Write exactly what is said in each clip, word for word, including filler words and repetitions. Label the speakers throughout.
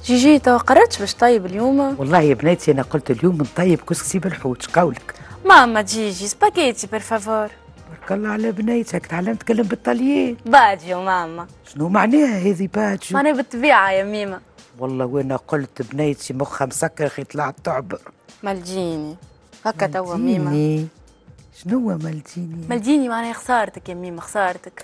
Speaker 1: جيجي توا قررتش باش طيب اليوم؟
Speaker 2: والله يا بناتي انا قلت اليوم نطيب كسكسي بالحوت، شقولك؟
Speaker 1: ماما جيجي سباكيتي بير فافور.
Speaker 2: بارك الله على بنيتك، تعلمت تتكلم بالطليان.
Speaker 1: باجيو ماما.
Speaker 2: شنو معناها هذه باجيو؟
Speaker 1: معناها بالطبيعة يا ميمة.
Speaker 2: والله وانا قلت بنيتي مخها مسكر خي طلعت تعبر.
Speaker 1: ملجيني هكا توا ميمة.
Speaker 2: شنو ملجيني؟
Speaker 1: ملجيني معناها خسارتك يا ميمة، خسارتك.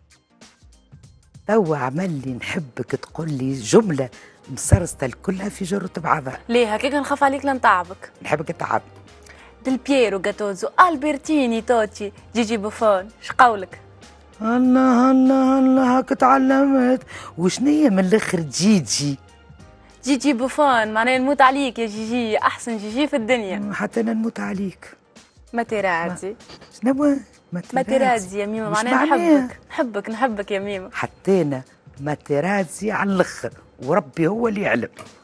Speaker 2: توا عمل لي نحبك تقول لي جملة مسرسته كلها في جرة بعضها.
Speaker 1: ليه هكاك نخاف عليك لنتعبك؟
Speaker 2: نحبك تعب.
Speaker 1: ديل بييرو جاتوزو البرتيني توتشي جيجي بوفون، شقولك؟
Speaker 2: الله الله الله هاك تعلمت. وشنية من الاخر جيجي؟
Speaker 1: جيجي بوفون معناها نموت عليك يا جيجي، احسن جيجي في الدنيا.
Speaker 2: حتى انا نموت عليك.
Speaker 1: ما ترادي.
Speaker 2: شنو
Speaker 1: ما ترادي يا ميمة؟ معناها نحبك نحبك نحبك يا ميمة.
Speaker 2: حتى انا ما ترادي على الاخر، وربي هو اللي يعلم.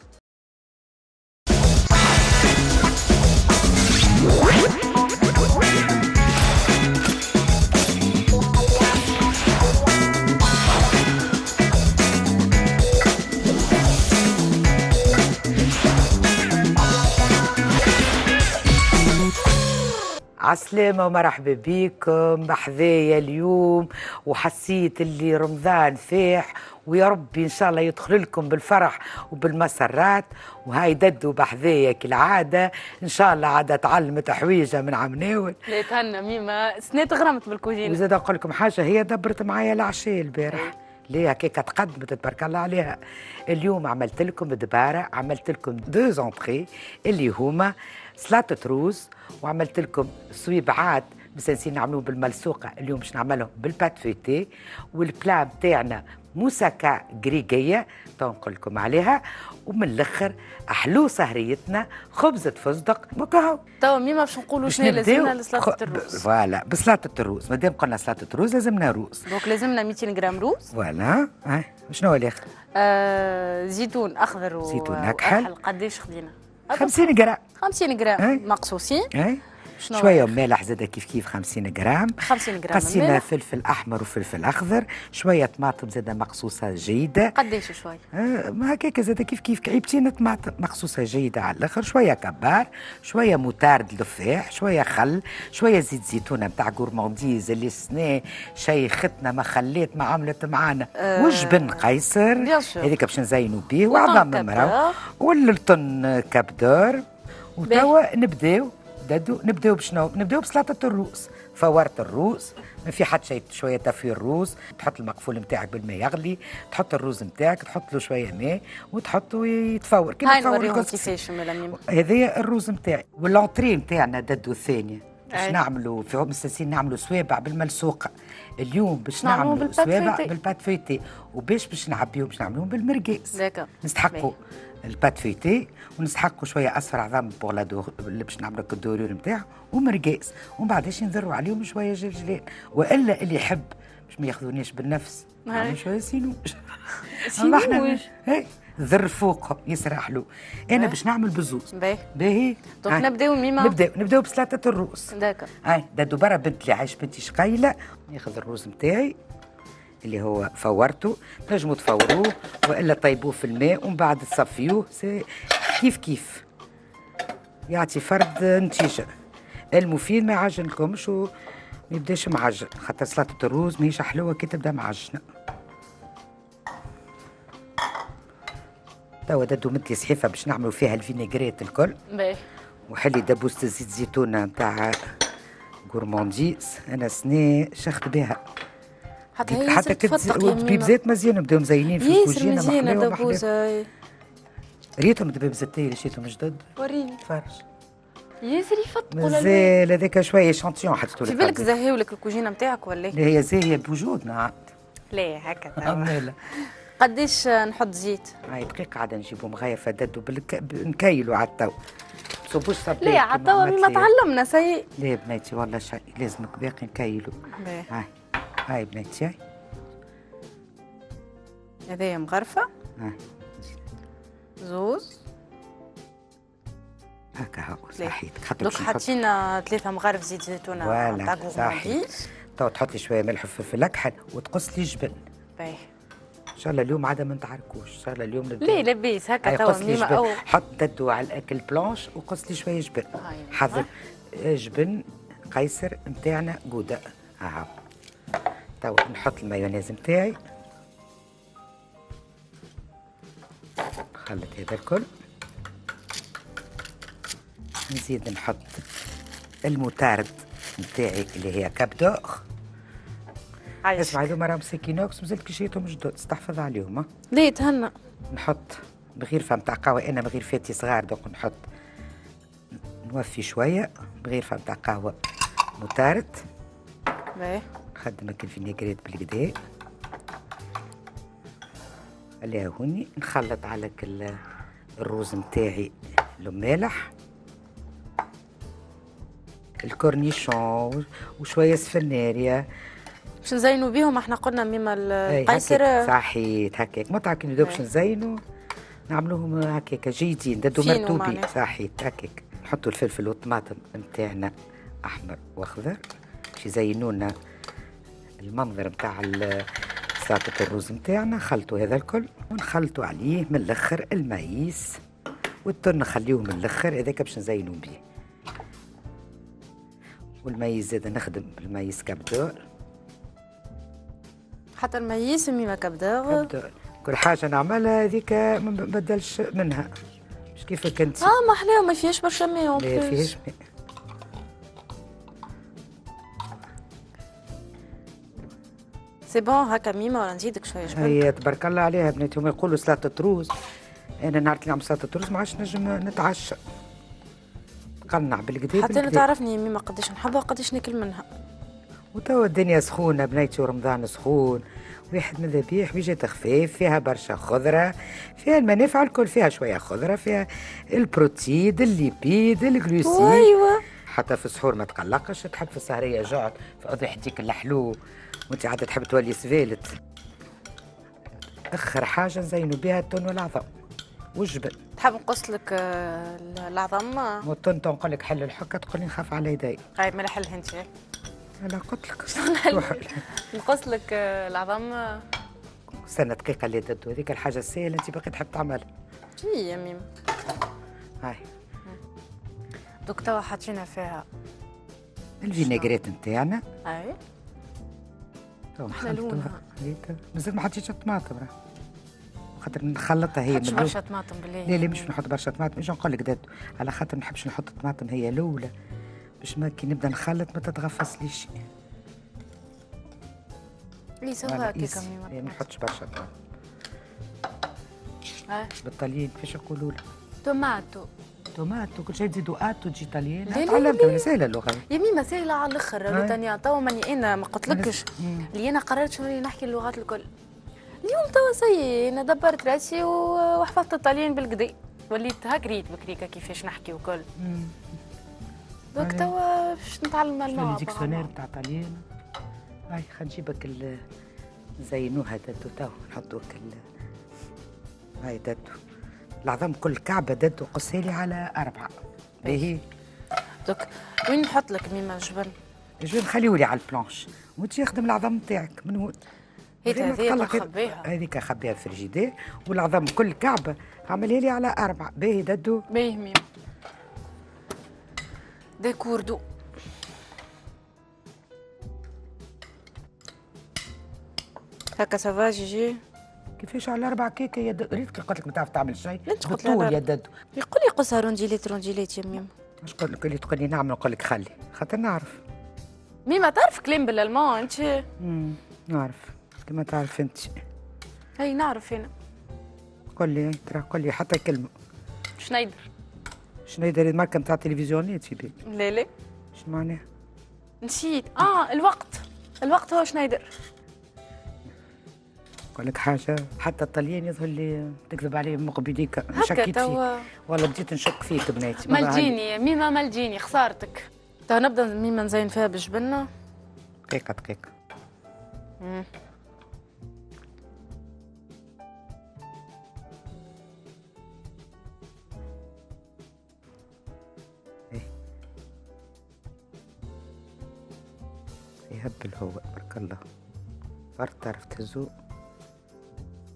Speaker 2: عالسلامة ومرحبا بكم بحذايا اليوم، وحسيت اللي رمضان فاح ويا ربي ان شاء الله يدخل لكم بالفرح وبالمسرات. وهاي ددو بحذايا كالعادة ان شاء الله عادة تعلمت حويجة من عم ناول.
Speaker 1: لا تهنى ميمة سنات غرمت بالكوجينة.
Speaker 2: وزاد نقول لكم حاجة، هي دبرت معايا العشاء البارح. ليه هكاك تقدمت تبارك الله عليها. اليوم عملت لكم دبارة، عملت لكم دو زونتري اللي هما سلطة روز، وعملت لكم صويبعات بس نسينا نعملوه بالملسوقة، اليوم باش نعملهم بالبات فيتي. والبلا بتاعنا موسكا غريقية تو نقول لكم عليها. ومن الاخر احلو سهريتنا خبزة فستق وكهو.
Speaker 1: توا ميمة باش نقولوا شنو لازمنا لسلطة الروز.
Speaker 2: فوالا بسلطة الروز، مادام قلنا سلطة الروز لازمنا روز.
Speaker 1: دونك لازمنا مئتين غرام روز.
Speaker 2: فوالا. اه شنو هو الاخر؟
Speaker 1: آه زيتون اخضر و
Speaker 2: زيتون اكحل.
Speaker 1: قداش خدينا؟
Speaker 2: خمسين غرام.
Speaker 1: خمسين غرام مقصوصين.
Speaker 2: اي شويه مالح زاده كيف كيف خمسين غرام.
Speaker 1: خمسين غرام
Speaker 2: قصينا فلفل احمر وفلفل اخضر، شويه طماطم زاده مقصوصه جيده.
Speaker 1: قداش شويه؟
Speaker 2: آه ما هكاك زاده كيف كيف كعيبتين طماطم مقصوصه جيده على الاخر، شويه كبار، شويه موتارد لفاح، شويه خل، شويه زيت زيتونه نتاع غورمانديز اللي سناه شيختنا ما خليت ما عملت معانا. أه وجبن قيصر هذيك باش نزينوا به، وعظم مرا واللطن كبدور. وتوا نبداو دادو نبداو بشنو؟ نبداو بسلطة الروز. فورت الروز، ما في حد شيء، شوية تفوير الروز، تحط المقفول نتاعك بالماء يغلي، تحط الروز نتاعك، تحط له شوية ماء وتحطه يتفور.
Speaker 1: كيما تفور الكسكسي.
Speaker 2: هذايا الروز نتاعي. واللونتري نتاعنا دادو الثانية باش نعملوا في مستسين نعملوا سوابع بالملسوقة. اليوم باش نعملوا سوابع بالبات فيتي، وباش باش نعبيهم باش نعملوهم بالمرقاس. نستحقوا البات فيتي ونستحقوا شويه اصفر عظام بوغ لا دور اللي باش نعملوا الدورور نتاعو ومرقاس، ومن بعدش نذروا عليهم شويه جلجلان. والا اللي يحب باش ما ياخذونيش بالنفس نعملوا شويه سينوج.
Speaker 1: سينوج
Speaker 2: هي ذر فوقهم يسرح له. انا باش نعمل بزوز.
Speaker 1: باهي
Speaker 2: باهي.
Speaker 1: دونك نبداو ميمة.
Speaker 2: نبداو نبداو بسلطه الروز.
Speaker 1: داكا.
Speaker 2: هاي دادو برا بنت اللي عايش بنتي شقيله. ناخذ الروز نتاعي اللي هو فورته، تنجموا تفوروه والا طيبوه في الماء ومن بعد تصفيوه كيف كيف يعطي فرد نتيجه. المفيد ما يعجنكمش وما يبداش معجن، خاطر سلطه الروز ماهيش حلوه كي تبدا معجنه. توا دادو مدي صحيفه باش نعملوا فيها الفينيغريت الكل.
Speaker 1: باهي.
Speaker 2: وحلي دبوسه زيت زيتونه نتاع غورمانديز، انا سنة شخت بها
Speaker 1: حتى هي
Speaker 2: حتى كتبيب زيت مزيان نبداو مزينين في الكوجينه.
Speaker 1: مزيانه دبوسه.
Speaker 2: ريتهم دبيب زيتي ريتهم جدد.
Speaker 1: وريني.
Speaker 2: تفرج.
Speaker 1: ياسر يفطقوا
Speaker 2: مازال هذاك شويه شانتيون حطيتو لك.
Speaker 1: في بالك زهيو لك الكوجينه نتاعك ولا؟
Speaker 2: لا هي زاهيه بوجودنا.
Speaker 1: لا هكا توا. قداش نحط زيت؟
Speaker 2: هاي دقيقه عاد نجيبو مغاير فددو بالك نكيلوا على التو. تصبوش صبيت.
Speaker 1: لا على التوا ما تعلمنا سي.
Speaker 2: لا بنيتي والله شيء لازمك باقي نكيلوا. هاي هاي بنيتي هاي.
Speaker 1: هذايا مغرفه.
Speaker 2: هاي.
Speaker 1: زوز.
Speaker 2: هكا هو صحيت.
Speaker 1: دوك حاطين ثلاثة مغارف زيت زيتونه تاع
Speaker 2: غورمانديز. تو تحطي شويه ملح وفلفل اكحل وتقص لي جبن.
Speaker 1: باهي.
Speaker 2: ان شاء الله اليوم عادة ما نتعاركوش، ان شاء الله اليوم نبدا.
Speaker 1: ليه لبيس هكا توا
Speaker 2: قص لي
Speaker 1: ميما
Speaker 2: جبن،
Speaker 1: او
Speaker 2: حط ددو على الاكل بلانش وقص لي شويه جبن. حضر جبن قيصر نتاعنا جوده. ها توا نحط المايونيز نتاعي، نخلط هذا الكل، نزيد نحط الموتارد نتاعي اللي هي كابدوغ. اسمع هذوما راهم سكينوكس مازال كي شريتهم جدد، استحفظ عليهم. ها
Speaker 1: ليه تهنى.
Speaker 2: نحط بغيرفه نتاع قهوه، انا بغيرفاتي صغار دوك نحط نوفي شويه بغيرفه نتاع قهوه موتارد.
Speaker 1: باهي
Speaker 2: نخدم الفينيغريت بالكدا، خليها هوني. نخلط على كل الروز نتاعي المالح، الكورنيشون وشويه سفناريا
Speaker 1: باش نزينوا بيهم. احنا قلنا ميما القيصر
Speaker 2: صحيت هكاك متعك كي باش نزينوا نعملوهم هكاك جيدين ددو مرتوبين. صحيت هكاك. نحطوا الفلفل والطماطم نتاعنا احمر واخضر باش يزينوا لنا المنظر نتاع سلطه الروز نتاعنا. خلطوا هذا الكل ونخلطوا عليه من الاخر المايس والتن، نخليوه من الاخر هذاك باش نزينوا بيه. والمايس زاد نخدم المايس كابدور،
Speaker 1: حتى المايس ميما كابدور.
Speaker 2: كابدور كل حاجه نعملها هذيك ما نبدلش منها، مش كيفك انت.
Speaker 1: اه ما احلاهم ما فيهاش برشا ماء.
Speaker 2: ما فيهاش ماء.
Speaker 1: سي بون هكا ميما ولا نزيدك شويه جبن؟
Speaker 2: هي تبارك الله عليها بناتي، هما يقولوا سلطه روز، انا نهار اللي نعمل سلطه روز ما عادش نجم نتعشى، نقنع بالكدا.
Speaker 1: حتى انا تعرفني ميما قداش نحبها وقداش ناكل منها.
Speaker 2: وتوا الدنيا سخونه بنيتي ورمضان سخون، واحد من ذبيح بيجي خفيف فيها برشا خضره، فيها المنافع الكل، فيها شويه خضره، فيها البروتيد الليبيد الجلوسيد.
Speaker 1: ايوه
Speaker 2: حتى في السحور ما تقلقش، تحب في السهريه جعت في اضحيتك الحلو وانت عاد تحب تولي سفالت. اخر حاجه نزينوا بها التون والعظم والجبن.
Speaker 1: تحب نقص لك العظم؟
Speaker 2: والتون نقول لك حل الحكه تقول لي نخاف على يدي.
Speaker 1: هاي ما نحلها انت.
Speaker 2: لا قلت لك
Speaker 1: نقص لك العظم.
Speaker 2: استنى دقيقه اللي ددو هذيك الحاجه السهله انت باقي تحب تعملها.
Speaker 1: شي يا ميم.
Speaker 2: هاي
Speaker 1: دوك توا حاطين فيها
Speaker 2: الفينيغريت نتاعنا.
Speaker 1: اي
Speaker 2: تو نخلطوها. مازال ما حطيتش الطماطم راه خاطر نخلطها هي
Speaker 1: من برشا طماطم بالله.
Speaker 2: لا لا مش نحط برشا طماطم، ايش نقول لك دادو على خاطر ما نحبش نحط الطماطم هي الاولى باش ما كي نبدا نخلط ما تتغفصليش.
Speaker 1: لي سوا هكاكا
Speaker 2: ما نحطش برشا طماطم.
Speaker 1: اه
Speaker 2: بالطليان كيفاش يقولوا له؟
Speaker 1: توماتو.
Speaker 2: توماتو كل شيء تزيدوا اتو تجي طليان.
Speaker 1: تعلمت
Speaker 2: ولا سهله اللغه
Speaker 1: يا ميما سهله على الاخر. تاني توا ماني انا ما قلتلكش اللي انا قررت شنو نحكي اللغات الكل اليوم. توا سي انا دبرت راسي وحفظت الطليان بالكدا، وليت هكريت بكريكا كيفاش نحكي وكل. دوك توا باش نتعلم الماء.
Speaker 2: الديكسيونير تاع طليان. هاي خلينا نجيبك نزينوها دادو تو نحطوك هاي دادو العظم كل كعبه دادو قصها لي على اربعه. باهي
Speaker 1: دوك وين نحط لك ميما الجبن؟
Speaker 2: الجبن خليولي على البلانش وانت يخدم العظم نتاعك من هون.
Speaker 1: هيك هذيك نخبيها.
Speaker 2: هذيك خبيها في الفريجيدير والعظم كل كعبه عملها لي على اربعه. باهي دادو.
Speaker 1: باهي ميما. ديكور دو هكا سافا جيجي.
Speaker 2: كيفاش على اربع كيكه يا دادو؟ ريتك قلت لك ما تعرف تعمل شيء.
Speaker 1: بالطول
Speaker 2: يا دادو.
Speaker 1: يقول لي قصها رونجيليت رونجيليت يا ميما.
Speaker 2: مش قلت لك اللي تقول لي نعمل نقول لك خلي خاطر نعرف.
Speaker 1: ميما تعرف كلام بالالمان انت؟
Speaker 2: امم نعرف كما تعرف انت.
Speaker 1: هي نعرف هنا.
Speaker 2: قول لي ترى قول لي حتى كلمه.
Speaker 1: شنايدر.
Speaker 2: شنايدر الماركه نتاع التلفزيونات في بالي.
Speaker 1: لا لا
Speaker 2: شنو معناها؟
Speaker 1: نسيت. اه الوقت الوقت هو شنايدر.
Speaker 2: نقول لك حاجه حتى الطليان يظهر لي تكذب عليه مقبليك.
Speaker 1: شكيت فيك
Speaker 2: والله بديت نشك فيك بناتي.
Speaker 1: ملجيني ميما ملجيني خسارتك. تو نبدا ميما نزين فيها بالجبنه.
Speaker 2: دقيقه دقيقه.
Speaker 1: امم
Speaker 2: يهبل هو بارك الله. فرد تعرف تهزو.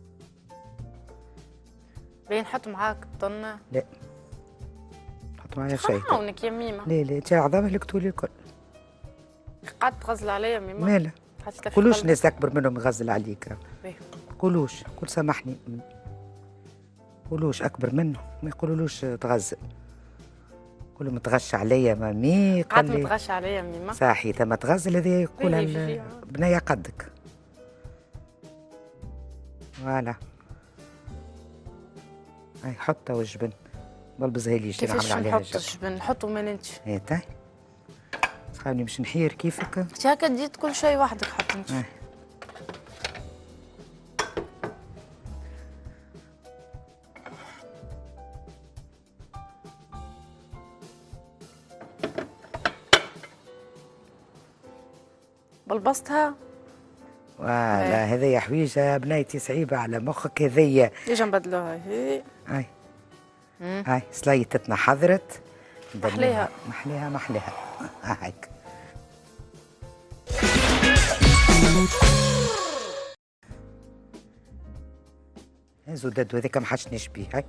Speaker 1: باين نحط معاك طن.
Speaker 2: لا نحط معايا شيء.
Speaker 1: نعاونك يا ميمه.
Speaker 2: لا لا انت عظام هلكتولي الكل.
Speaker 1: قعدت تغزل عليا ميمه.
Speaker 2: مالا؟ قولوش ناس اكبر منهم يغزل عليك. قولوش قول سامحني. قولوش اكبر منه ما يقولولوش تغزل. قولوا متغش عليا مامي.
Speaker 1: قعدت متغش عليا ميمه.
Speaker 2: صحيح تما تغزل هذا يقولها بنيه قدك. فوالا. هاي حطها والجبن. بلبزها لي شنو نعمل عليها.
Speaker 1: كيفاش نحط الجبن؟ نحطو ما انت.
Speaker 2: هاي خليني باش نحير كيفك.
Speaker 1: انت هكا ديت كل شيء وحدك حط انت.
Speaker 2: هاي.
Speaker 1: بلبستها.
Speaker 2: ولا هذيا حويجه بنيتي صعيبه على مخك هذيا.
Speaker 1: يجي نبدلوها هي.
Speaker 2: هاي. هاي سليتتنا حضرت.
Speaker 1: محليها
Speaker 2: محليها محليها. هايك. زوداد هذاك ما حشنيش بيه. هاي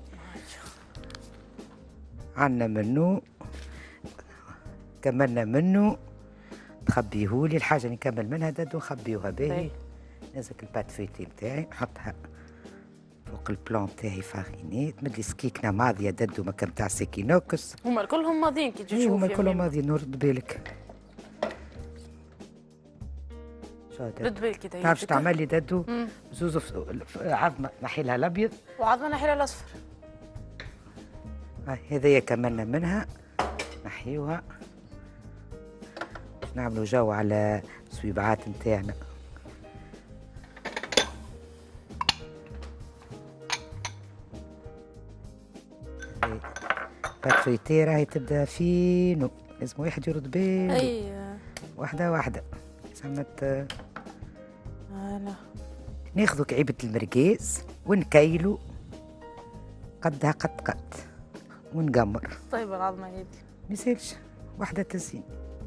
Speaker 2: عنا منه كملنا منه تخبيهولي الحاجه اللي نكمل منها دادو نخبيوها باهي. نازك البات فيتي نتاعي نحطها فوق البلون تاعي فاريني. تمدلي سكيكنا ماضيه دادو ما كان تاع سيكينوكس.
Speaker 1: هما كلهم ماضيين كي تجي تشوف.
Speaker 2: هما كلهم ماضيين نرد بالك.
Speaker 1: رد بالك كده.
Speaker 2: تعرفش تعمل لي دادو زوز عظمه نحي لها الابيض
Speaker 1: وعظمه نحي لها الاصفر.
Speaker 2: هاي هذيا كملنا منها نحيوها باش نعملوا جو على السويبعات نتاعنا. بات فويتي راهي تبدا فينو لازم واحد يرد باله.
Speaker 1: اي
Speaker 2: واحده واحده سمت.
Speaker 1: انا
Speaker 2: ناخذوا كعيبه المرقاز ونكيلو قدها قد قد ونقمر.
Speaker 1: طيب العظمه هذي
Speaker 2: ما يسالش واحده تزين.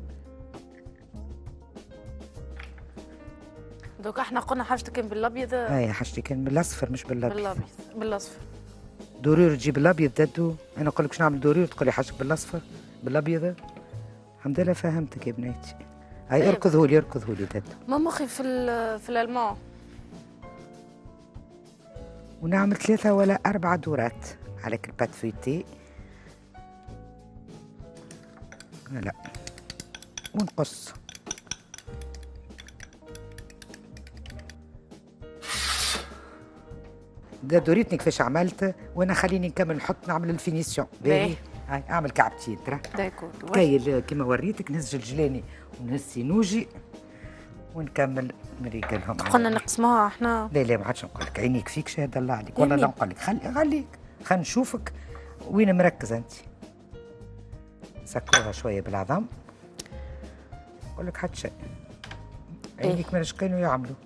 Speaker 1: دوك احنا قلنا حاجتك كان بالابيض.
Speaker 2: اي حاجتي كان بالاصفر مش بالابيض.
Speaker 1: بالابيض بالاصفر.
Speaker 2: دورير تجيب الابيض دادو. انا نقول لك شنو نعمل دورير تقول لي حاجتك بالاصفر بالابيض. الحمد لله فهمتك يا بنيتي. هاي أيوة. اركضهولي اركضهولي دادو.
Speaker 1: ما مخي في في الالمان.
Speaker 2: ونعمل ثلاثة ولا أربعة دورات على البات فيتي. لا ونقص. ده دوريتني كيفاش عملت وانا خليني نكمل نحط نعمل الفينيسيون. باهي هاي اعمل كعبتين ترى.
Speaker 1: داكور.
Speaker 2: كاي كيما وريتك نهز الجلجلاني ونهز سينوجي ونكمل نريقلهم.
Speaker 1: قلنا نقسموها احنا.
Speaker 2: لا لا ما عادش نقول لك عينيك فيك شهد الله عليك ولا لا نقول لك خلي خليك خلينا نشوفك وين مركز انت. سكروها شويه بالعظم. نقول لك حتى شيء. عينيك إيه؟ ماش كانوا يعملوا.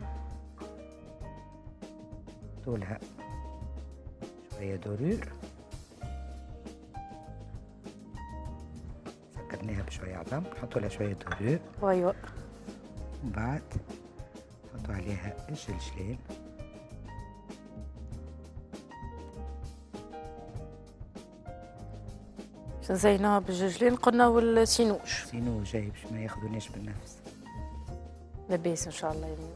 Speaker 2: طولها شويه دورير. سكرناها بشويه عظم نحطوا لها شويه دورير.
Speaker 1: ايوه.
Speaker 2: ومن بعد نحطوا عليها الجلجلان.
Speaker 1: زيناها بالجلجلان قلنا والسينوج.
Speaker 2: سينوج جاي باش ما ياخذوناش بالنفس.
Speaker 1: لاباس ان شاء الله يمين.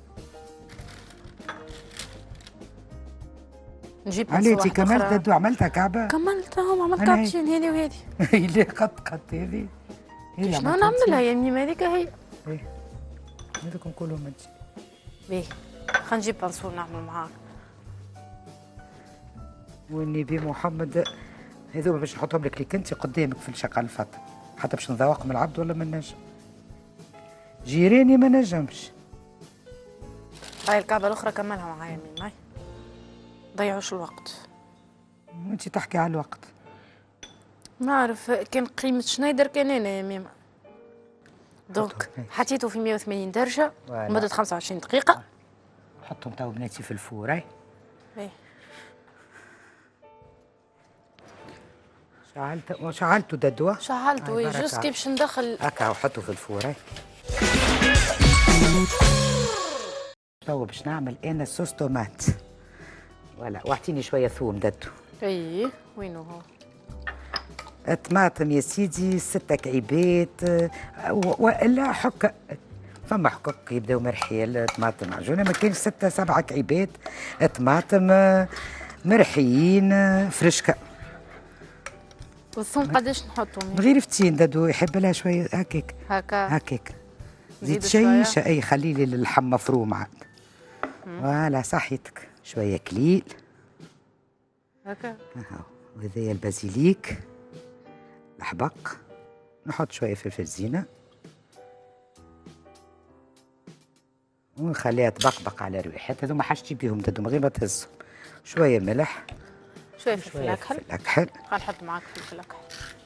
Speaker 1: نجيب
Speaker 2: عليتي كملت دادو عملتها كعبه؟
Speaker 1: كملتهم عملت كعبتين هذه وهذه.
Speaker 2: هي قد قد هذه.
Speaker 1: شنو نعملها يا ميم هذيك هي؟
Speaker 2: ايه هذوك نقولهم انت.
Speaker 1: باهي خلينا نجيب بنصور نعمل معاك.
Speaker 2: والنبي محمد هذوما باش نحطهم لك ليك انت قدامك في الشقه الفط حتى باش نذوق من العبد ولا ما نجم. جيراني ما نجمش.
Speaker 1: هاي الكعبه الاخرى كملها معايا ميم. هاي ضيعوش الوقت.
Speaker 2: انت تحكي على الوقت.
Speaker 1: نعرف كان قيمة شنايدر كان انا يا ميمة. دونك حطيته في مية وثمانين درجة لمدة خمسة وعشرين دقيقة.
Speaker 2: حطهم تو بناتي في الفور. هاي
Speaker 1: ايه
Speaker 2: شعلت شعلته ددوة.
Speaker 1: شعلته وي جوست كي باش ندخل
Speaker 2: هكا وحطه في الفور. هاي تو باش نعمل انا صوص طوماط. ولا واعطيني شوية ثوم ددو.
Speaker 1: اي وينو هو؟
Speaker 2: الطماطم يا سيدي ستة كعيبات آه، والا حك. فما حقوق يبداو مرحيه الطماطم معجونه، ما كاينش ستة سبعة كعيبات طماطم آه، مرحيين آه، فرشكه.
Speaker 1: والثوم قداش نحطهم؟
Speaker 2: غير فتين دادو يحب لها شويه هكاك
Speaker 1: هكا
Speaker 2: هكاك.
Speaker 1: زيد
Speaker 2: زيد
Speaker 1: شويه.
Speaker 2: اي خلي لي اللحم مفروم عاد. فوالا صحيتك شويه كليل
Speaker 1: هكا.
Speaker 2: اهو. وهذايا البازيليك الحبق، نحط شويه فلفل زينه ونخليها تبقبق على ريحتها. هذوما حاجتي بيهم دادو من غير ما تهزهم. شويه ملح،
Speaker 1: شويه فلفل اكحل.
Speaker 2: اكحل
Speaker 1: خل نحط معاك فلفل اكحل.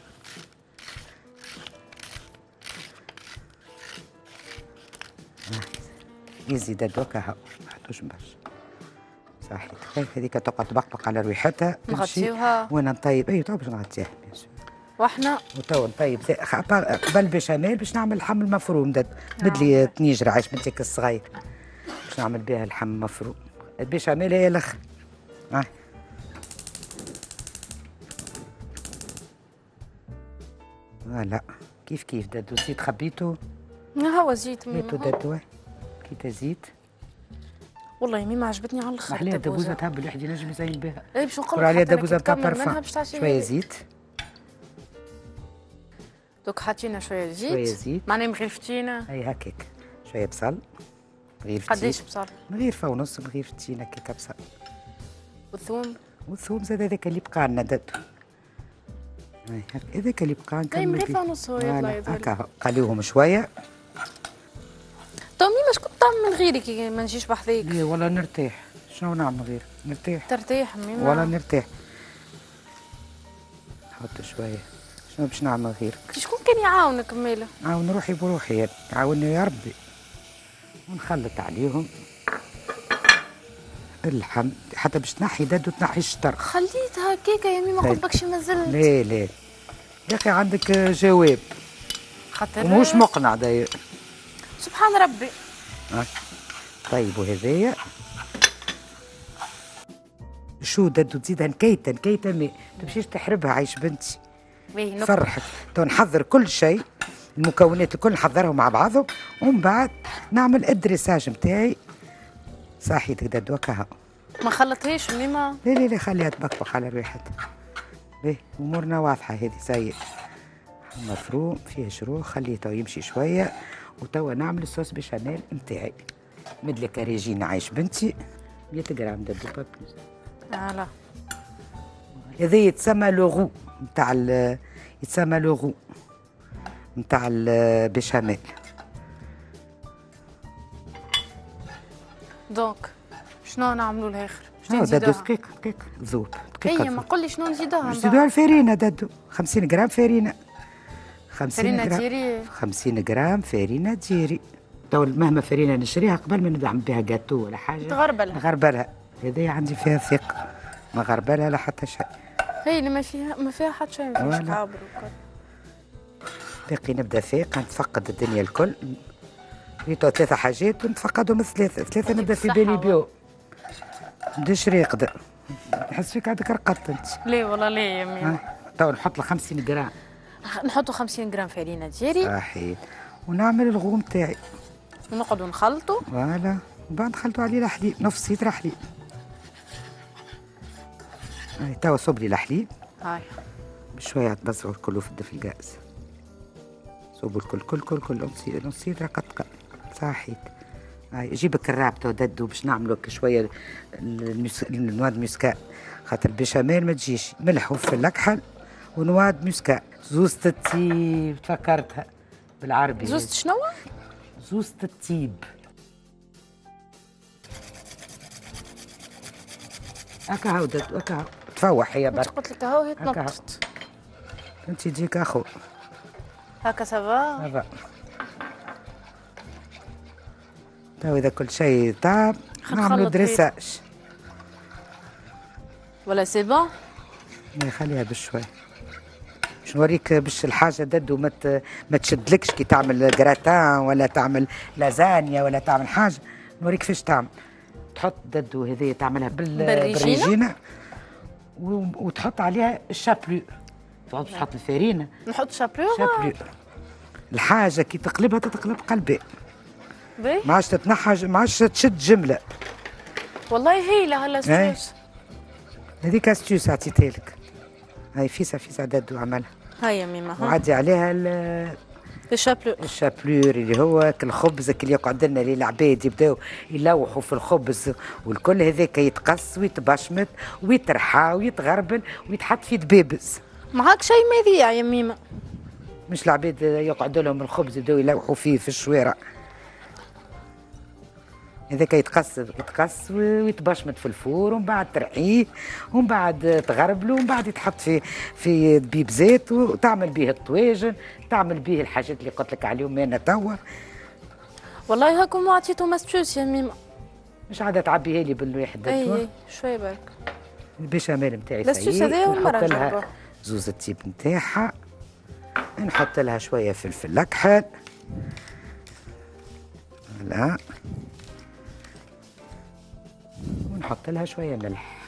Speaker 2: يزيد هذوك هاو ما نحطوش برشا. صحيح هذيك تقعد تبقبق على ريحتها.
Speaker 1: نغطيوها
Speaker 2: وانا نطيب. اي تو باش نغطيها
Speaker 1: واحنا
Speaker 2: وتو نطيب قبل البشاميل باش نعمل لحم المفروم. دد بدلي طنيجره عايش بنتك الصغير باش نعمل بها اللحم المفروم. البشاميل هي الاخر. اه لا كيف كيف ددو زيت خبيتو.
Speaker 1: هو زيت
Speaker 2: خبيتو ددو كي تزيد.
Speaker 1: والله يمي ما عجبتني على الاخر.
Speaker 2: محلية دبوزه تهب الواحد ينجم يزين بها.
Speaker 1: اي باش نقول
Speaker 2: عليها دبوزه تاع بارفان. شويه زيت.
Speaker 1: دوك حطينا شويه زيت.
Speaker 2: شويه زيت
Speaker 1: معناها مغرفتينا.
Speaker 2: اي هكاك. شويه بصل غير فتين.
Speaker 1: قداش بصل؟
Speaker 2: مغيرفه ونص مغير فتين هكاك بصل.
Speaker 1: والثوم؟
Speaker 2: والثوم زاد هذاك اللي بقى لنا ددو. هذاك اللي بقى نكمل.
Speaker 1: اي مغرفه ونص هو يطلع
Speaker 2: هكا. قليوهم شويه.
Speaker 1: تومي باش كنت تعمل من غيري كي ما نجيش بحذيك.
Speaker 2: لا والله نرتاح. شنو نعمل غير نرتاح.
Speaker 1: ترتاح ميما.
Speaker 2: والله نرتاح. نحط شويه. شنو باش نعمل غيرك؟
Speaker 1: شكون كان يعاونك ميلا؟
Speaker 2: عاون روحي بروحي يعاوني يا ربي. ونخلط عليهم اللحم حتى باش تنحي دد وتنحي الشطر.
Speaker 1: خليت هكاكا يا مي ما قلبكش مازلت.
Speaker 2: لا لا يا اخي عندك جواب
Speaker 1: خاطر
Speaker 2: ومش مقنع داير.
Speaker 1: سبحان ربي.
Speaker 2: أه. طيب وهذايا شو دد تزيدها نكيته نكيته ما تمشيش تحربها عايش بنتي. فرحك. تو نحضر كل شيء المكونات الكل نحضرهم مع بعضهم ومن بعد نعمل الدريساج نتاعي. صحيتك دد وكها.
Speaker 1: ما خلطهاش ميما؟
Speaker 2: لا لا لا خليها تبقبق على ريحتها. باهي امورنا واضحه هذه سيء. مفروم فيه شروخ خليه تو يمشي شويه وتوا نعمل الصوص بشاميل نتاعي. مدلكه ريجينا عايش بنتي مية غرام دد بابلوس.
Speaker 1: فوالا.
Speaker 2: هذا يتسمى لوغو نتاع يتسمى لوغو نتاع البشاميل.
Speaker 1: دونك شنو نعملوا لها اخر؟
Speaker 2: شنو نزيدوها؟ دقيقة دقيقة ذوب دقيقة.
Speaker 1: هي ما قولي شنو نزيدوها؟
Speaker 2: نزيدوها الفارينة ددو خمسين غرام فارينة.
Speaker 1: خمسين غرام ديري.
Speaker 2: خمسين غرام فارينة ديري. تو مهما فارينة نشريها قبل ما نبدا نعمل بها جاتو ولا حاجة
Speaker 1: تغربلها.
Speaker 2: نغربلها. هذه عندي فيها ثقة ما غربلها لا حتى شيء.
Speaker 1: هي اللي ما فيها ما فيها حتى شيء ما فيهاش كعابر وكل.
Speaker 2: باقي نبدا ثقة نتفقد الدنيا الكل. ريتو ثلاثة حاجات ونتفقدهم ثلاثة ثلاثة نبدا في بالي بيو. نديش راقدة. نحس فيك عندك رقدت انت.
Speaker 1: لا والله لا يا ميمي.
Speaker 2: تو نحط له خمسين غرام.
Speaker 1: نحطوا خمسين غرام فارينة ديري.
Speaker 2: صحيح. ونعمل الغوم تاعي.
Speaker 1: ونقعدوا نخلطوا.
Speaker 2: فوالا. وبعد نخلطوا عليه الحليب نص لتر حليب. هاي توا صب لي الحليب.
Speaker 1: هاي.
Speaker 2: بشوية تبزعوا الكل في الغاز. صبوا الكل كل كل كل نص لتر قطقة. صحيت. هاي جيب الكراب تو ددو باش نعملوا شوية النواد ميسكا خاطر البشاميل ما تجيش ملح وفل اكحل ونواد ميسكا. زوزة التيب تفكرتها بالعربي.
Speaker 1: زوزة شنو؟
Speaker 2: زوزة التيب. هكا هاو ددو هكا هاو تفوح هي برك.
Speaker 1: قلت لك هاو هي تنطط.
Speaker 2: انت يجيك اخو.
Speaker 1: هكا سافا.
Speaker 2: سافا. تو اذا كل شيء طاب نعملوا دريساج.
Speaker 1: ولا سي بون؟
Speaker 2: خليها بشوي باش نوريك باش الحاجه ددو ما ما تشدلكش كي تعمل جراتان ولا تعمل لازانيا ولا تعمل حاجه. نوريك كيفاش تعمل. تحط ددو هذه تعملها بال... بالريجينا. بالريجينا. وتحط عليها شويه ملح وفلفل. وتحط عليها شويه ملح وفلفل. وتحط عليها شويه وتحط عليها الشابلو. تحط الفارينه.
Speaker 1: نحط شابلو.
Speaker 2: شابلو. الحاجه كي تقلبها تتقلب قلبي.
Speaker 1: باهي.
Speaker 2: ما عادش تتنحى، ما عادش تشد جمله.
Speaker 1: والله هايله هالاستوس.
Speaker 2: هذيك استوس عطيتها لك. هاي فيسا فيسا دادو عملها.
Speaker 1: هيا ميما.
Speaker 2: وعدي عليها
Speaker 1: الشابلو.
Speaker 2: الشابلور اللي هو الخبز اللي يقعد لنا العباد يبداو يلوحوا في الخبز والكل هذاك يتقص ويتبشمت ويترحى ويتغربل ويتحط في دبابز.
Speaker 1: معاك شيء ما يضيع يا ميمه.
Speaker 2: مش العباد يقعدوا لهم الخبز يبداو يلوحوا فيه في الشوارع. هذاك يتقص يتقص ويتبشمت في الفور ومن بعد ترحيه ومن بعد تغربله ومن بعد يتحط في في دبيبزات وتعمل به الطواجن، تعمل به الحاجات اللي قلت لك عليهم انا توا.
Speaker 1: والله هاكم عطيتو مستوس يا ميمه.
Speaker 2: مش عادة تعبيها لي بالواحد.
Speaker 1: اي شويه برك.
Speaker 2: البيشاميل نتاعي
Speaker 1: مستوس هذايا اول مره نجربه.
Speaker 2: زوز التيب نتاعها، نحط لها شويه فلفل اكحل. لا ونحط لها شويه ملح.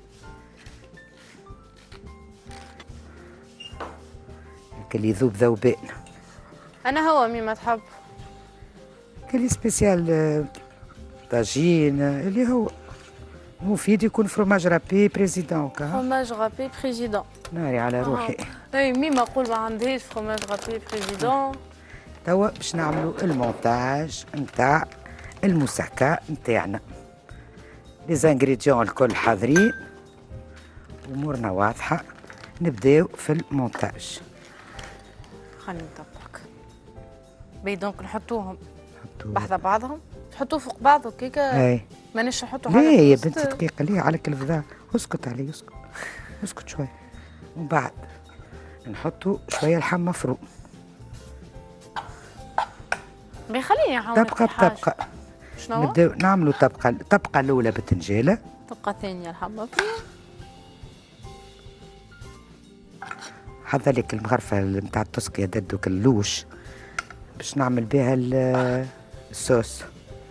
Speaker 2: اللي يذوب ذوبان.
Speaker 1: انا هو ميمة تحب
Speaker 2: كلي سبيسيال طاجين اللي هو مفيد يكون فرماج رابي بريزيدون.
Speaker 1: فرماج رابي بريزيدون.
Speaker 2: ناري على روحي.
Speaker 1: اي ميمة قول ما عنديش فرماج رابي بريزيدون.
Speaker 2: توا باش نعملوا المونتاج نتاع المسكة نتاعنا. لي زانغريديون الكل حاضرين امورنا واضحه. نبداو في المونتاج.
Speaker 1: خليني نطبق. بي دونك نحطوهم بحذا بعضهم. تحطوه فوق بعض هكاكا.
Speaker 2: اي
Speaker 1: مانيش نحطوا حاجه.
Speaker 2: ليه يا بنتي دقيقه ليه على الفضاء. اسكت علي اسكت اسكت شويه. ومن بعد نحطوا شويه لحم مفروم.
Speaker 1: بيخليني نعاون
Speaker 2: طبقه بطبقه.
Speaker 1: شنو؟
Speaker 2: نبداو نعملوا طبقه الطبقه الاولى بتنجاله.
Speaker 1: الطبقه الثانيه لحم مفروم.
Speaker 2: حضر لك المغرفه نتاع التسقيه ددوك اللوش باش نعمل بها الصوص.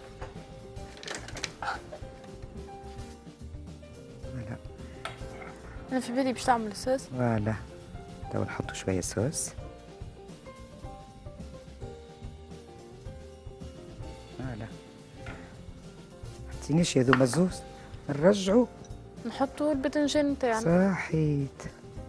Speaker 2: فوالا.
Speaker 1: انا في بالي باش تعمل الصوص.
Speaker 2: فوالا تو نحطوا شويه صوص. فوالا حطينيش يا ذو مزوز. نرجعوا
Speaker 1: نحطوا الباذنجان نتاعنا.
Speaker 2: صحيت.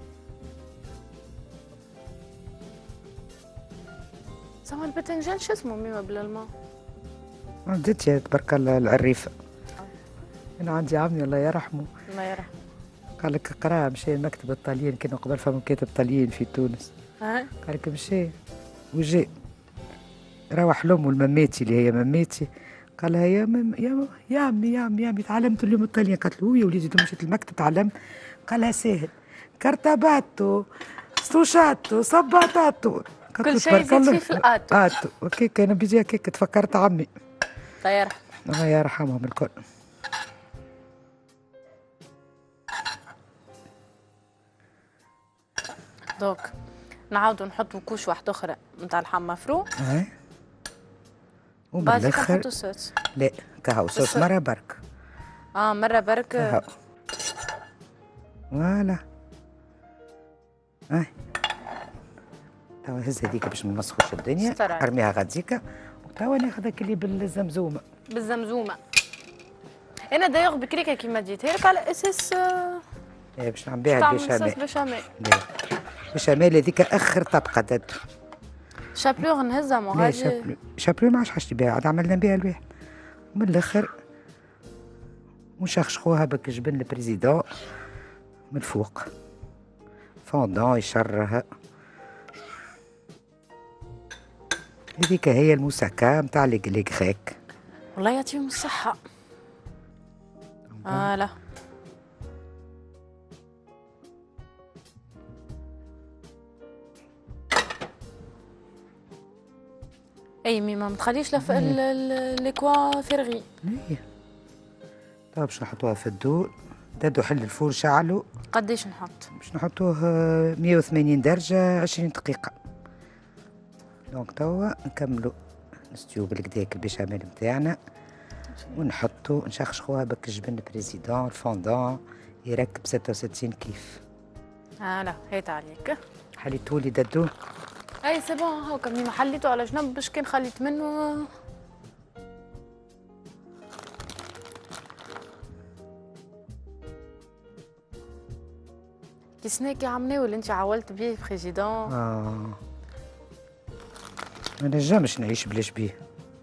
Speaker 1: سما الباذنجان شو اسمه ميمة بالالمان؟
Speaker 2: عدت يا تبارك الله العريفه. انا عندي عمي الله يرحمه.
Speaker 1: الله يرحمه.
Speaker 2: قال لك اقرا مشى المكتب الطليان كانوا قبل فما كاتب طليان في تونس.
Speaker 1: أه.
Speaker 2: قال لك مشى وجاء روح لامه المماتي اللي هي مماتي. قال لها يا مم يا يا عمي يا عمي يا عمي تعلمت اليوم الطليان. قالت له يا وليدي مشيت المكتب تعلمت. قال لها ساهل كرتباتو ستوشاتو صباتاتو
Speaker 1: كل شيء يزيد فيه في الاتو.
Speaker 2: اتو اوكي كان بيجي هكاك تفكرت عمي
Speaker 1: الله يرحمه.
Speaker 2: الله يرحمهم الكل.
Speaker 1: دوك نعاودوا نحطوا كوش واحده اخرى نتاع اللحم مفروم.
Speaker 2: اي
Speaker 1: وبعد
Speaker 2: وبالاخر
Speaker 1: نحطوا صوص.
Speaker 2: لا كهو صوص مره برك.
Speaker 1: اه مره برك
Speaker 2: كهو. فوالا اي توا هز هذيك باش ما نمسخوش الدنيا. ارميها غاديكا وتوا ناخذك اللي بالزمزومه.
Speaker 1: بالزمزومه. انا دايوغ بكريكه كيما جيتها لك على اساس
Speaker 2: ايه باش نعمل بها البيشاميل.
Speaker 1: بيشاميل.
Speaker 2: البيشاميل هذيك اخر طبقه دادو.
Speaker 1: شابلوغ نهزها مو غادي.
Speaker 2: شابلو شابلو ما عادش حاجتي بها عاد عملنا بها الواحد من الاخر ونشخشخوها بك جبن البريزيدون من فوق فوندون يشرها. هذيك هي الموسكة نتاع لي غريك.
Speaker 1: والله يعطيهم الصحة. اه لا اي ميما ما تخليش لي كوا فارغين.
Speaker 2: ايه طيب باش نحطوها في الدور. دادو حل الفور شعلو.
Speaker 1: قداش نحط؟
Speaker 2: باش نحطوه مية وثمانين درجة عشرين دقيقة. دونك توا نكملو نستويو بالكداك البيشاميل نتاعنا ونحطو نشخشخوها بك الجبن بريزيدون الفوندون يركب ستة وستين كيف.
Speaker 1: اه لا هيت عليك.
Speaker 2: حليتهولي ددو؟
Speaker 1: اي سي بون هاكا ميما حليته على جنب باش كان خليت منه. كي سناكي عمناو اللي انت عولت بيه بريزيدون.
Speaker 2: اه ما نجمش نعيش بلاش بيه،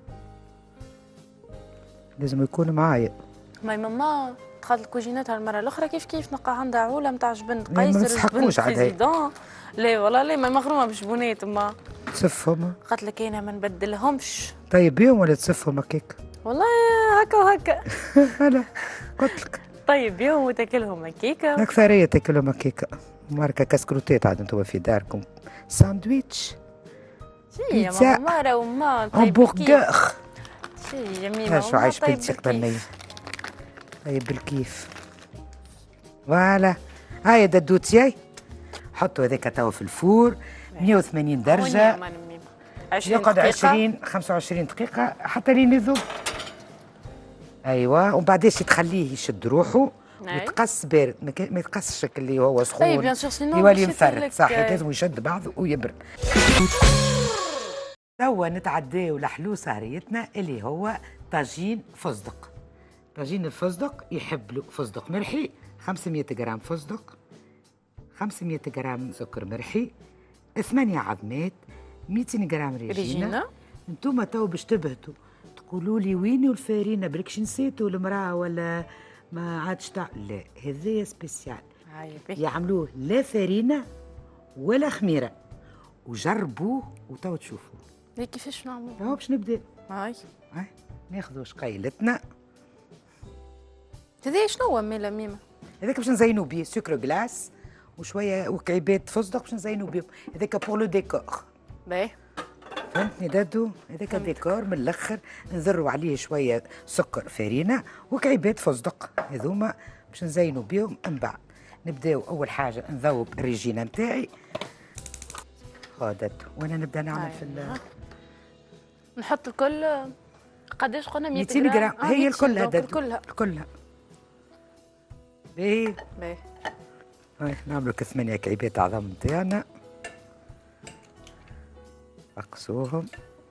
Speaker 2: لازم يكون معايا.
Speaker 1: ماي ماما دخلت الكوجينات المره الاخرى كيف كيف نلقى عندها عوله نتاع جبن
Speaker 2: ما
Speaker 1: قيصر
Speaker 2: تسحقوش
Speaker 1: جبن
Speaker 2: عاد هي.
Speaker 1: بريزيدون. لا والله لا ما مغرومه بجبونات ما
Speaker 2: تسفهم؟
Speaker 1: قالت لك انا ما نبدلهمش.
Speaker 2: طيب بيهم ولا تسفهم هكاك؟
Speaker 1: والله هكا وهكا.
Speaker 2: انا قلت لك
Speaker 1: طيب بيهم وتاكلهم هكاكا.
Speaker 2: الأكثرية تاكلهم هكاكا، ماركة كسكروتات عاد انتوا في داركم. ساندويتش
Speaker 1: شي يا ماما راهو ما طيب
Speaker 2: همبرغر.
Speaker 1: شي يا ميما
Speaker 2: شو عايش بنتي قبلني. طيب بالكيف. فوالا هاي ددوتي حطوا هذاك توا في الفور مية وثمانين درجة يقعد عشرين خمسة وعشرين دقيقة حتى لين يذوب. ايوه ومن بعداش تخليه يشد روحه ويتقص بارد، ما يتقصش اللي هو سخون.
Speaker 1: اي بيان سور سينو
Speaker 2: يولي مفرد صح، لازم يشد بعضه ويبرد. توا نتعداو لحلو سهريتنا اللي هو طاجين فستق. طاجين الفستق يحب له فستق مرحي، خمسمية غرام فستق، خمسمية غرام سكر مرحي، ثمانية عظمات، مئتين غرام ريجينا. ريجينا انتوما تو باش تبهتوا تقولوا لي وينو الفارينه بركش نسيتوا المراه ولا ما عادش تاع. لا هذايا سبيسيال يعملوه لا فارينه ولا خميره وجربوه وتو تشوفوا.
Speaker 1: ليه كيفاش نعملوا؟
Speaker 2: تو باش نبدا.
Speaker 1: هاي
Speaker 2: هاي ناخذوا شقيلتنا.
Speaker 1: هذايا شنو ميلا ميمه؟
Speaker 2: هذاك باش نزينوا بيه سكر غلاس وشويه وكعيبات فستق باش نزينوا بيهم. هذاك بور لو ديكور.
Speaker 1: باهي
Speaker 2: فهمتني دادو؟ هذاك ديكور من الاخر نذروا عليه شويه سكر فارينه وكعيبات فستق، هذوما باش نزينوا بيهم. من بعد نبداو اول حاجه نذوب الريجينا نتاعي. خا دادو وانا نبدا نعمل في ال
Speaker 1: نحط الكل قداش قلنا؟
Speaker 2: مئتين غرام. آه هي الكلها دادو الكلها الكلها. باهي
Speaker 1: باهي
Speaker 2: هاي نعملوا كثمانية كعيبات عظم نتاعنا نقصوهم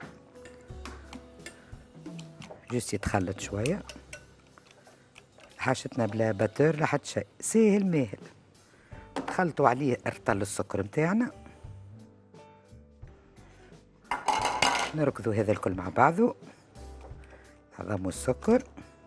Speaker 2: جست يتخلط شويه. حاشتنا بلا باتور لا حتى شيء، ساهل ماهل. نخلطوا عليه ارطل السكر نتاعنا، نركضوا هذا الكل مع بعضه، العظم والسكر،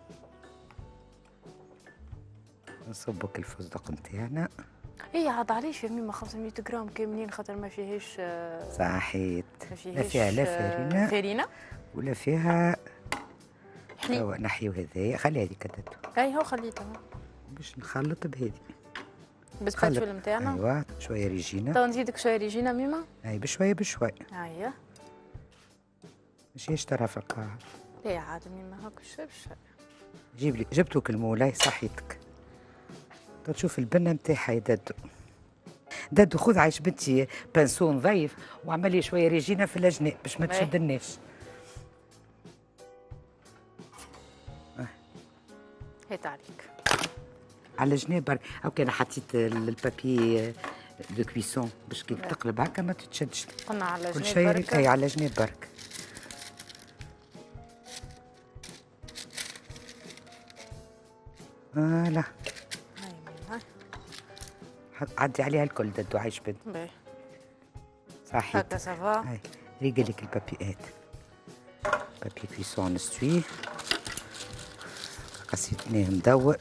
Speaker 2: نصبوا الفستق نتاعنا.
Speaker 1: ايه عاد علاش يا ميما خمسمية غرام كاملين خاطر ما فيهاش
Speaker 2: صحيت
Speaker 1: ما فيهاش
Speaker 2: لا فيها لا فارينه
Speaker 1: فارينه
Speaker 2: ولا فيها
Speaker 1: حليب.
Speaker 2: نحيو هذايا خلي هذيك داتو.
Speaker 1: اي هو خليتها
Speaker 2: باش نخلط بهذه
Speaker 1: بالسباتشول نتاعنا.
Speaker 2: ايوا شويه ريجينا.
Speaker 1: تو نزيدك شويه ريجينا ميما.
Speaker 2: اي بشويه بشويه.
Speaker 1: اييه
Speaker 2: ماشي يشترى في القاعه.
Speaker 1: لا عاد ميما هاك شويه بشويه.
Speaker 2: جيب لي جبتوك المولاي صحيتك. تشوف البنه نتاعها يا دادو. دادو خذ عايش بنتي بنسون ضيف وعمل لي شويه ريجينا في الاجناب باش ما تشدناش.
Speaker 1: هات عليك
Speaker 2: على الجناب برك. او كان حطيت البابي دو كويسون باش كي تقلب هكا ما تتشدش.
Speaker 1: قلنا على الجناب
Speaker 2: كل شيء برك. اي على الجناب برك. فوالا عدي عليها الكل ددو عايش بنت.
Speaker 1: باهي
Speaker 2: صحيح
Speaker 1: هكا سافا.
Speaker 2: هاي ريقل لك البابيات بابي كويسون نستويه قصيتناه مدور.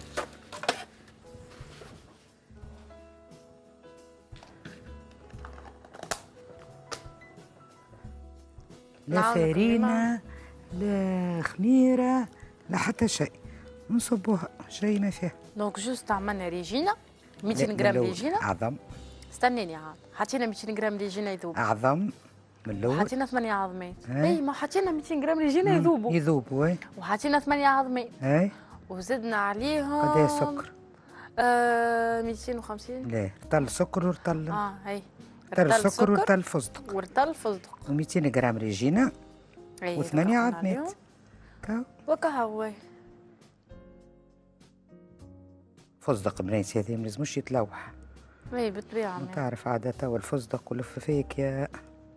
Speaker 2: لا فارينة لا خميرة لا حتى شيء، نصبوها شيء ما فيها.
Speaker 1: دونك جوست عملنا ريجينا مئتين غرام ريجينا.
Speaker 2: أعظم.
Speaker 1: استناني عاد حطينا مئتين غرام ريجينا يذوب.
Speaker 2: أعظم من الأول.
Speaker 1: حطينا ثمانية عظمات. اي ما حطينا مئتين غرام ريجينا يذوبوا.
Speaker 2: يذوبوا اي.
Speaker 1: وحطينا ثمانية عظمات.
Speaker 2: اي.
Speaker 1: وزدنا عليهم
Speaker 2: قداش سكر؟
Speaker 1: آه مئتين وخمسين.
Speaker 2: لا رطل سكر ورطل.
Speaker 1: اه اي
Speaker 2: رطل سكر ورطل فستق.
Speaker 1: ورطل فستق.
Speaker 2: ومئتين غرام ريجينا. وثمانية عظمات. كاو.
Speaker 1: وكهو.
Speaker 2: فستق بناتي هذا ما لازموش يتلوح.
Speaker 1: اي بالطبيعه.
Speaker 2: تعرف عادة توا الفستق والففيك يا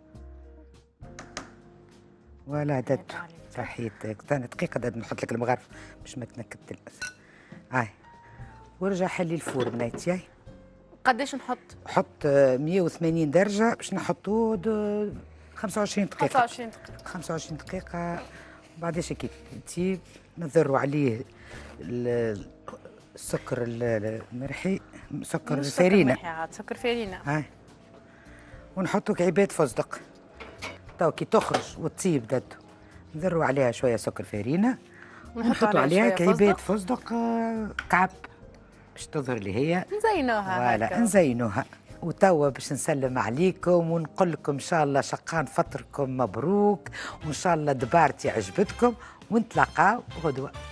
Speaker 2: ولا دد. تحياتك. استنى دقيقة دد نحط لك المغرف باش ما تنكد الأسف. هاي وارجع حلي الفور بناتي. هاي
Speaker 1: قداش نحط؟
Speaker 2: حط مية وثمانين درجة باش نحطوه خمسة وعشرين دقيقة.
Speaker 1: خمسة وعشرين دقيقة.
Speaker 2: خمسة وعشرين دقيقة. بعديش كي انتي نذروا عليه السكر المرحي، سكر فارينة.
Speaker 1: سكر فارينة.
Speaker 2: هاي ونحطوا كعبات فستق. تو كي تخرج وتطيب ددو نذروا عليها شوية سكر فارينة ونحطوا عليها كعبات فستق كعب باش تظهر اللي هي
Speaker 1: نزينوها.
Speaker 2: ولا نزينوها. وتوا باش نسلم عليكم ونقول لكم ان شاء الله شقان فطركم مبروك وان شاء الله دبارتي عجبتكم ونتلاقاو غدوه.